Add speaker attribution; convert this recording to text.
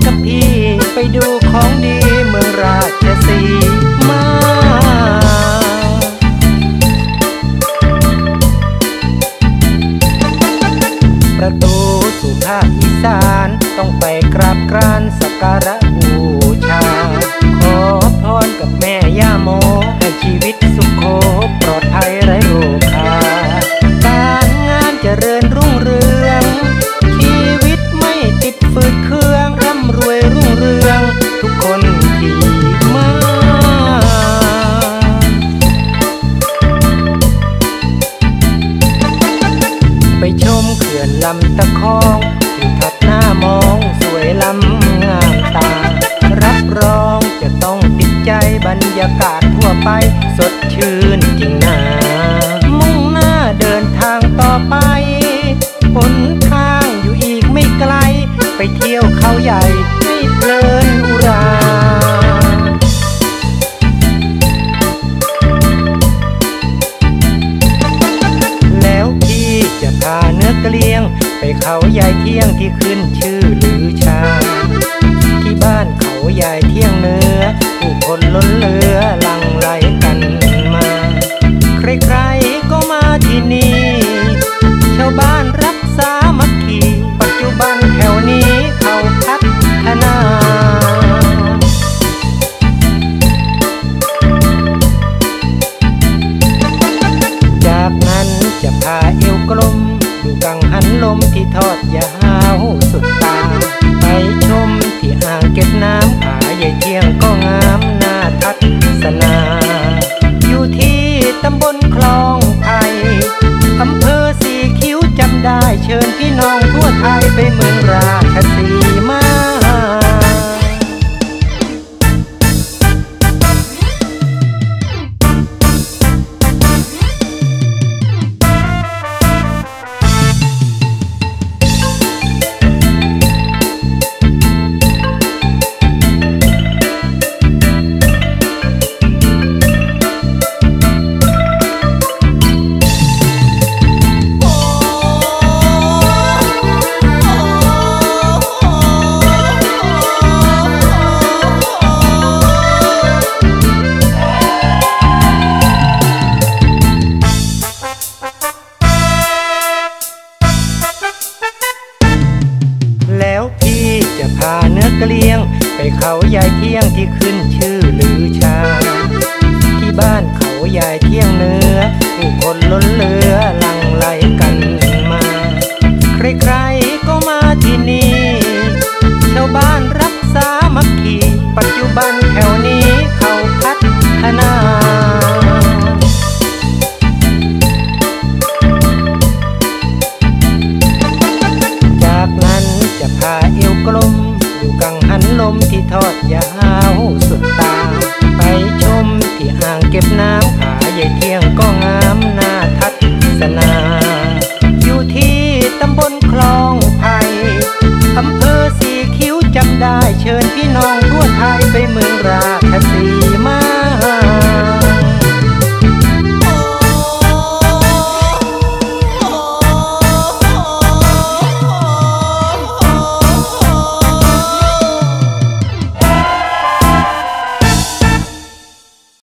Speaker 1: กับพี่ไปดูของดีเมืองราชสีมาประตูสู่ภาคอีสานต้องไปกราบกรานสักการะบูชาขอพรกับแม่ย่าโมให้ชีวิตสุขโขปลอดภัยไร้โรคาการงานเจริญรุ่งเรืองชีวิตไม่ติดฝืดเครื่องร่ำรวยรุ่งเรืองทุกคนที่มาไปชมเขื่อนลำตะคองทิวทัศน์หน้ามองสวยล้ำงามตารับรองจะต้องติดใจบรรยากาศทั่วไปสดชื่นจริงนะมุ่งหน้าเดินทางต่อไปหนทางอยู่อีกไม่ไกลไปเที่ยวเขาใหญ่ให้เพลินอุราแล้วพี่จะพาเนื้อเกลียงไปเขาใหญ่เที่ยงที่ขึ้นชื่อลือชาที่บ้านเขาใหญ่เที่ยงเนื้อผู้คนล้นเหลือหลั่งไหลกันมาใครๆก็มาที่นี่ชาวบ้านรักษามัคคีปัจจุบันแถวนี้เขาพัฒนาจากนั้นจะพาเอวกลมดูกังหันลมที่ทอดยาวสุดตาไปชมที่อ่างเก็บน้ำผาใหญ่เที่ยงก็งามน่าทัศนาอยู่ที่ตำบลคลองไผ่อำเภอสีคิ้วจำได้เชิญพี่น้องทั่วไทยไปเมืองราชสีมาแล้วพี่จะพาเนื้อเกลียงไปเขาใหญ่เที่ยงที่ขึ้นชื่อลือชาที่บ้านเขาใหญ่เที่ยงเนื้อผู้คนล้นเหลือหลั่งไหลกันมาใครๆก็มาที่นี่ชาวบ้านรักษามัคคีปัจจุบันแถวนี้เขาพัฒนาจากนั้นจะพาเอวกลมดูกังหันลมที่ทอดยาวสุดตาไปชมที่อ่างเก็บน้ำผาใหญ่เที่ยงก็งามน่าทัศนาอยู่ที่ตำบลคลองไผ่อำเภอสีคิ้วจำได้เชิญพี่น้องทั่วไทยไปเมืองราชสี